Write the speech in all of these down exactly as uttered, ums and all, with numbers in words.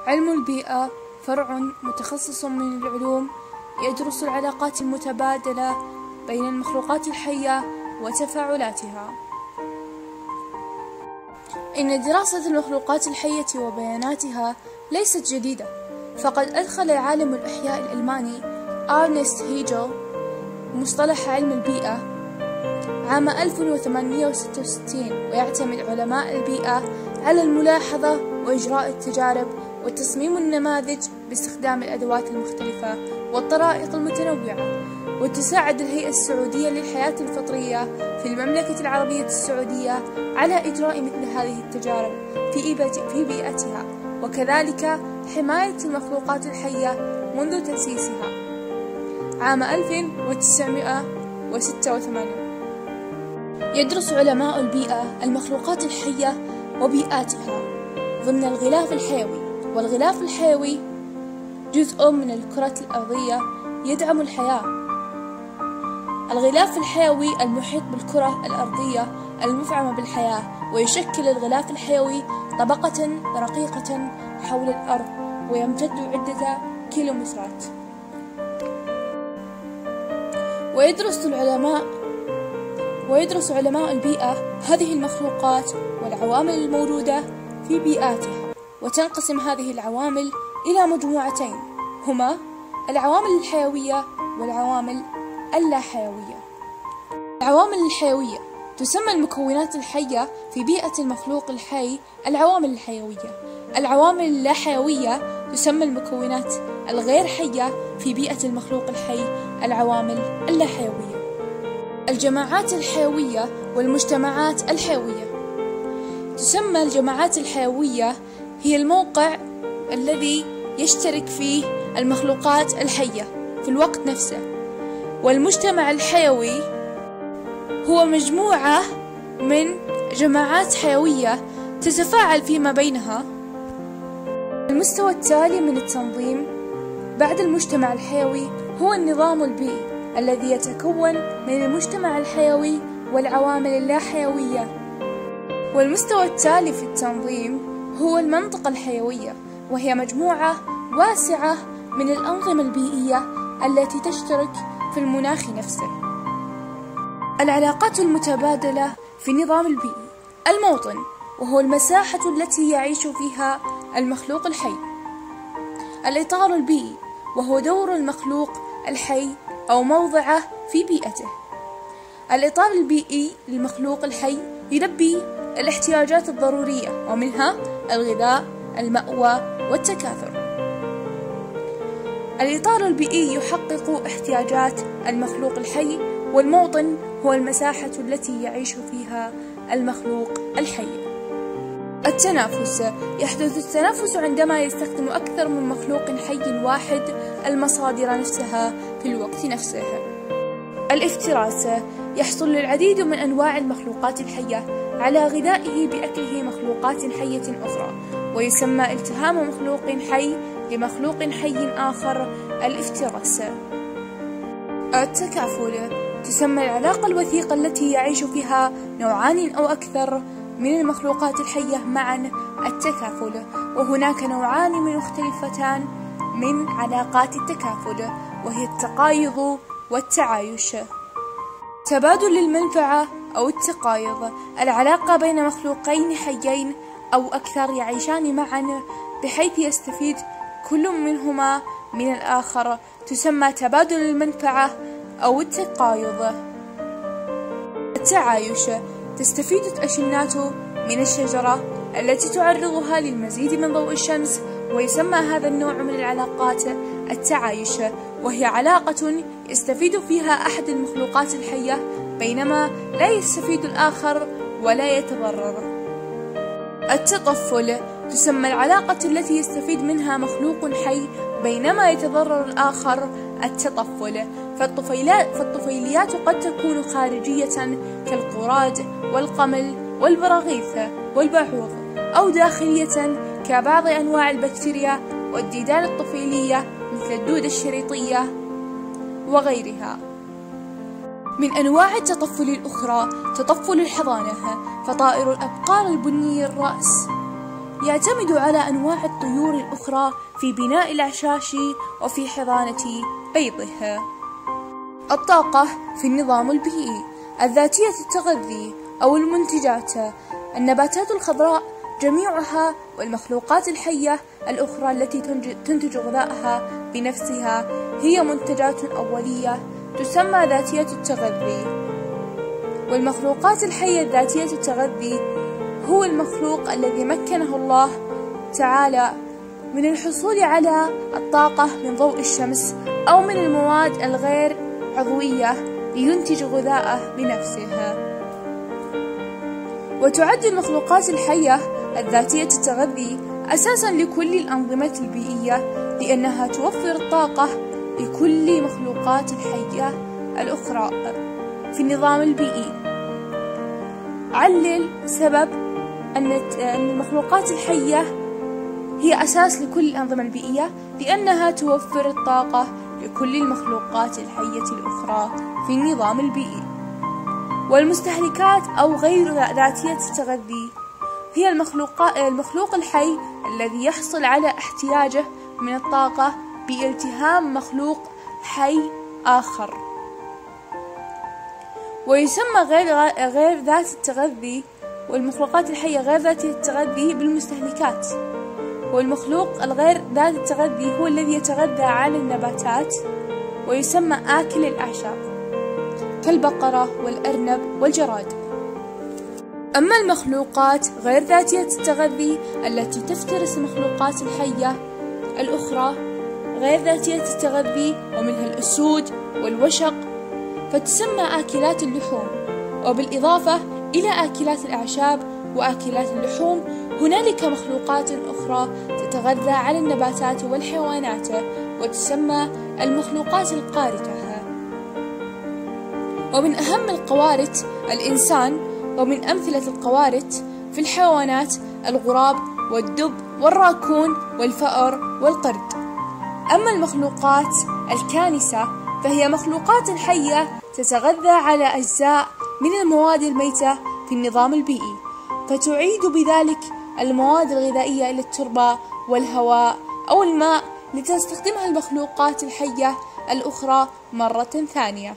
علم البيئة فرع متخصص من العلوم يدرس العلاقات المتبادلة بين المخلوقات الحية وتفاعلاتها. إن دراسة المخلوقات الحية وبياناتها ليست جديدة، فقد أدخل العالم الأحياء الألماني أرنست هيجل مصطلح علم البيئة عام ألف وثمانمئة وستة وستين، ويعتمد علماء البيئة على الملاحظة وإجراء التجارب وتصميم النماذج باستخدام الأدوات المختلفة والطرائق المتنوعة. وتساعد الهيئة السعودية للحياة الفطرية في المملكة العربية السعودية على إجراء مثل هذه التجارب في بيئتها، وكذلك حماية المخلوقات الحية منذ تأسيسها عام ألف وتسعمئة وستة وثمانين. يدرس علماء البيئة المخلوقات الحية وبيئاتها ضمن الغلاف الحيوي، والغلاف الحيوي جزء من الكرة الأرضية يدعم الحياة. الغلاف الحيوي المحيط بالكرة الأرضية المفعمة بالحياة، ويشكل الغلاف الحيوي طبقة رقيقة حول الأرض ويمتد عدة كيلومترات. ويدرس العلماء ويدرس علماء البيئة هذه المخلوقات والعوامل الموجودة في بيئاتها، وتنقسم هذه العوامل إلى مجموعتين، هما العوامل الحيوية والعوامل اللا حيوية. العوامل الحيوية تسمى المكونات الحية في بيئة المخلوق الحي العوامل الحيوية. العوامل اللا حيوية تسمى المكونات الغير حية في بيئة المخلوق الحي العوامل اللا حيوية. الجماعات الحيوية والمجتمعات الحيوية. تسمى الجماعات الحيوية هي الموقع الذي يشترك فيه المخلوقات الحية في الوقت نفسه، والمجتمع الحيوي هو مجموعة من جماعات حيوية تتفاعل فيما بينها. المستوى التالي من التنظيم بعد المجتمع الحيوي هو النظام البيئي الذي يتكون من المجتمع الحيوي والعوامل اللا حيوية. والمستوى التالي في التنظيم هو المنطقة الحيوية، وهي مجموعة واسعة من الأنظمة البيئية التي تشترك في المناخ نفسه. العلاقات المتبادلة في النظام البيئي. الموطن، وهو المساحة التي يعيش فيها المخلوق الحي. الإطار البيئي، وهو دور المخلوق الحي أو موضعه في بيئته. الإطار البيئي للمخلوق الحي يلبي الاحتياجات الضرورية، ومنها الغذاء، المأوى، والتكاثر. الإطار البيئي يحقق احتياجات المخلوق الحي، والموطن هو المساحة التي يعيش فيها المخلوق الحي. التنافس. يحدث التنافس عندما يستخدم أكثر من مخلوق حي واحد المصادر نفسها في الوقت نفسه. الافتراس. يحصل العديد من أنواع المخلوقات الحية على غذائه بأكله مخلوقات حية أخرى، ويسمى التهام مخلوق حي لمخلوق حي آخر الافتراس. التكافل. تسمى العلاقة الوثيقة التي يعيش فيها نوعان أو أكثر من المخلوقات الحية معا التكافل. وهناك نوعان مختلفتان من علاقات التكافل، وهي التقايض والتعايش. تبادل المنفعة أو التقايض. العلاقة بين مخلوقين حيين أو أكثر يعيشان معا بحيث يستفيد كل منهما من الآخر، تسمى تبادل المنفعة أو التقايض. التعايش. تستفيد الأشنات من الشجرة التي تعرضها للمزيد من ضوء الشمس، ويسمى هذا النوع من العلاقات التعايش، وهي علاقة يستفيد فيها أحد المخلوقات الحية بينما لا يستفيد الآخر ولا يتضرر. التطفل. تسمى العلاقة التي يستفيد منها مخلوق حي بينما يتضرر الآخر التطفل. فالطفيلات فالطفيليات قد تكون خارجية كالقراد والقمل والبراغيث والبعوض، أو داخلية كبعض أنواع البكتيريا والديدان الطفيلية مثل الدودة الشريطية وغيرها. من أنواع التطفل الأخرى تطفل الحضانة، فطائر الأبقار البني الرأس يعتمد على أنواع الطيور الأخرى في بناء الأعشاش وفي حضانة بيضها. الطاقة في النظام البيئي الذاتية التغذي أو المنتجات. النباتات الخضراء جميعها والمخلوقات الحية الأخرى التي تنتج غذائها بنفسها هي منتجات أولية تسمى ذاتية التغذي. والمخلوقات الحية الذاتية التغذي هو المخلوق الذي مكنه الله تعالى من الحصول على الطاقة من ضوء الشمس أو من المواد الغير عضوية لينتج غذاءه بنفسها. وتعد المخلوقات الحية الذاتية التغذي أساسا لكل الأنظمة البيئية لأنها توفر الطاقة لكل مخلوقات الحية الأخرى في النظام البيئي. علل سبب أن المخلوقات الحية هي أساس لكل الأنظمة البيئية لأنها توفر الطاقة لكل المخلوقات الحية الأخرى في النظام البيئي. والمستهلكات أو غير ذاتية التغذي هي المخلوق الحي الذي يحصل على احتياجه من الطاقة بالتهام مخلوق حي آخر. ويسمى غير غير ذات التغذي والمخلوقات الحية غير ذاتية التغذي بالمستهلكات. والمخلوق الغير ذات التغذي هو الذي يتغذى على النباتات ويسمى آكل الأعشاب كالبقرة والأرنب والجراد. أما المخلوقات غير ذاتية التغذي التي تفترس المخلوقات الحية الأخرى غير ذاتية التغذي ومنها الأسود والوشق فتسمى آكلات اللحوم. وبالإضافة إلى آكلات الأعشاب وآكلات اللحوم هنالك مخلوقات أخرى تتغذى على النباتات والحيوانات وتسمى المخلوقات القارجة. ومن أهم القوارض الإنسان، ومن أمثلة القوارض في الحيوانات الغراب والدب والراكون والفأر والقرد. أما المخلوقات الكانسة فهي مخلوقات حية تتغذى على أجزاء من المواد الميتة في النظام البيئي فتعيد بذلك المواد الغذائية إلى التربة والهواء أو الماء لتستخدمها المخلوقات الحية الأخرى مرة ثانية.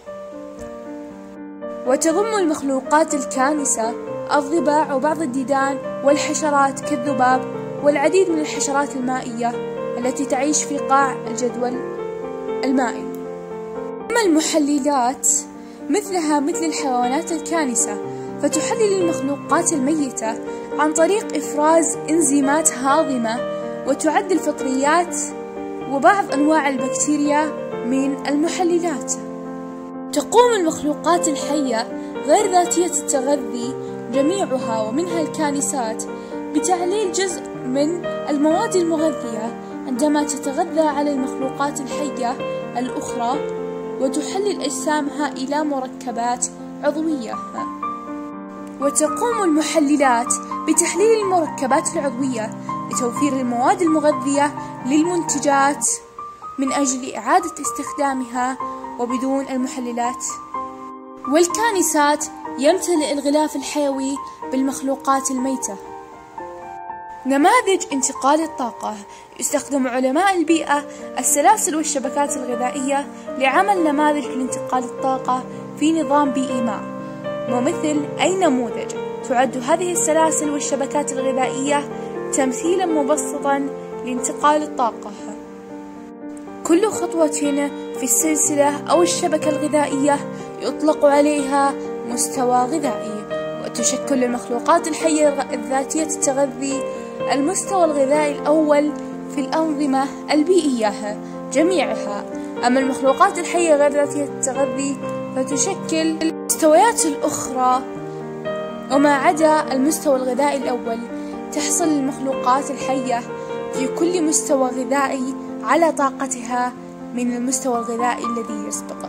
وتضم المخلوقات الكانسة الضباع وبعض الديدان والحشرات كالذباب والعديد من الحشرات المائية التي تعيش في قاع الجدول المائي. أما المحللات مثلها مثل الحيوانات الكانسة فتحلل المخلوقات الميتة عن طريق إفراز إنزيمات هاضمة وتعد الفطريات وبعض أنواع البكتيريا من المحللات. تقوم المخلوقات الحية غير ذاتية التغذي جميعها ومنها الكانسات بتحليل جزء من المواد المغذية عندما تتغذى على المخلوقات الحية الأخرى وتحلل أجسامها إلى مركبات عضوية. وتقوم المحللات بتحليل المركبات العضوية لتوفير المواد المغذية للمنتجات من أجل إعادة استخدامها وبدون المحللات. والكانسات يمتلئ الغلاف الحيوي بالمخلوقات الميتة. نماذج انتقال الطاقة يستخدم علماء البيئة السلاسل والشبكات الغذائية لعمل نماذج لانتقال الطاقة في نظام بيئي ما، ومثل أي نموذج تعد هذه السلاسل والشبكات الغذائية تمثيلا مبسطا لانتقال الطاقة. كل خطوة في السلسلة أو الشبكة الغذائية يطلق عليها مستوى غذائي، وتشكل المخلوقات الحية الذاتية التغذي المستوى الغذائي الأول في الأنظمة البيئية جميعها. أما المخلوقات الحية غير ذاتية التغذي فتشكل المستويات الأخرى، وما عدا المستوى الغذائي الأول تحصل المخلوقات الحية في كل مستوى غذائي على طاقتها من المستوى الغذائي الذي يسبقه.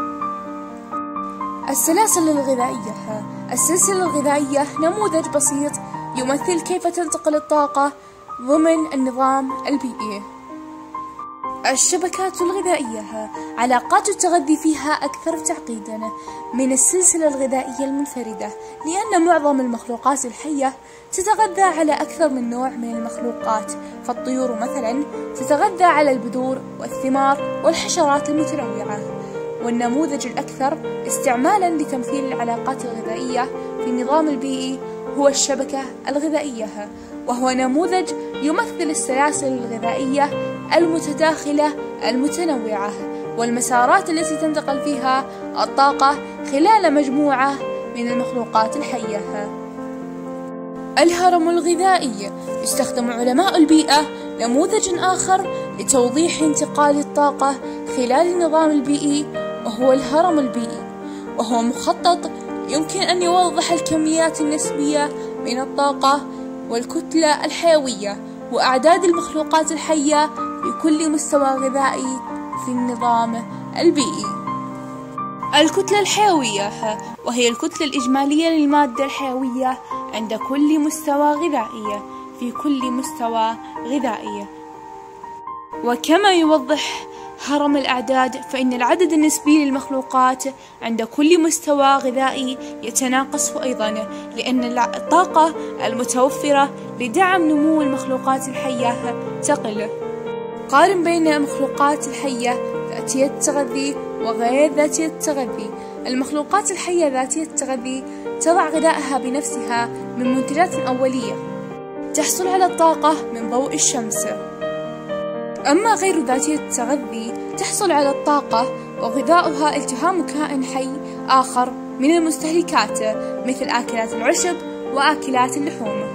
السلاسل الغذائية. السلسلة الغذائية نموذج بسيط يمثل كيف تنتقل الطاقة ضمن النظام البيئي. الشبكات الغذائية علاقات التغذي فيها أكثر تعقيدا من السلسلة الغذائية المنفردة، لأن معظم المخلوقات الحية تتغذى على أكثر من نوع من المخلوقات، فالطيور مثلا تتغذى على البذور والثمار والحشرات المتنوعة. والنموذج الأكثر استعمالا لتمثيل العلاقات الغذائية في النظام البيئي هو الشبكة الغذائية، وهو نموذج يمثل السلاسل الغذائية المتداخلة المتنوعة والمسارات التي تنتقل فيها الطاقة خلال مجموعة من المخلوقات الحية. الهرم الغذائي يستخدم علماء البيئة نموذج آخر لتوضيح انتقال الطاقة خلال النظام البيئي، وهو الهرم البيئي، وهو مخطط يمكن أن يوضح الكميات النسبية من الطاقة والكتلة الحيوية وأعداد المخلوقات الحية بكل مستوى غذائي في النظام البيئي. الكتلة الحيوية وهي الكتلة الإجمالية للمادة الحيوية عند كل مستوى غذائي في كل مستوى غذائي. وكما يوضح هرم الأعداد، فإن العدد النسبي للمخلوقات عند كل مستوى غذائي يتناقص أيضا، لأن الطاقة المتوفرة لدعم نمو المخلوقات الحية تقل. قارن بين المخلوقات الحية ذاتية التغذي وغير ذاتية التغذي. المخلوقات الحية ذاتية التغذي تضع غذائها بنفسها من منتجات أولية، تحصل على الطاقة من ضوء الشمس. أما غير ذاتية التغذي تحصل على الطاقة وغذاؤها التهام كائن حي آخر من المستهلكات مثل آكلات العشب وآكلات اللحوم.